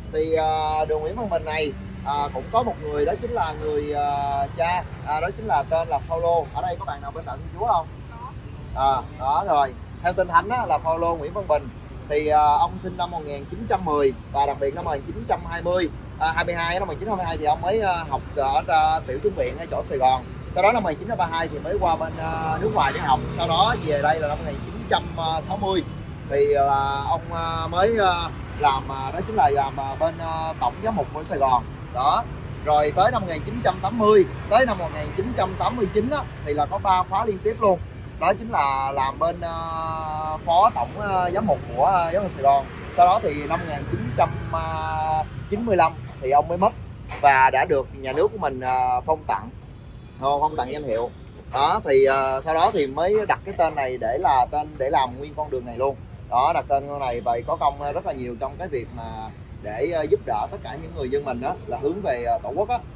Thì đường Nguyễn Văn Bình này cũng có một người, đó chính là người cha, đó chính là tên là Phaolô. Ở đây có bạn nào bên đạo Thiên Chúa không? Đó rồi, theo Kinh Thánh là Phaolô Nguyễn Văn Bình. Thì ông sinh năm 1910 và đặc biệt năm 1920, 22 năm 1922 thì ông mới học ở tiểu trung viện ở chỗ Sài Gòn. Sau đó năm 1932 thì mới qua bên nước ngoài để học. Sau đó về đây là năm 1960 thì ông mới làm, đó chính là làm bên tổng giám mục của Sài Gòn. Đó. Rồi tới năm 1980 tới năm 1989 thì là có 3 khóa liên tiếp luôn. Đó chính là làm bên phó tổng giám mục của giám mục Sài Gòn. Sau đó thì năm 1995 thì ông mới mất và đã được nhà nước của mình phong tặng danh hiệu. Đó thì sau đó thì mới đặt cái tên này để là tên để làm nguyên con đường này luôn. Đó, đặt tên con này và có công rất là nhiều trong cái việc mà để giúp đỡ tất cả những người dân mình đó là hướng về Tổ quốc á.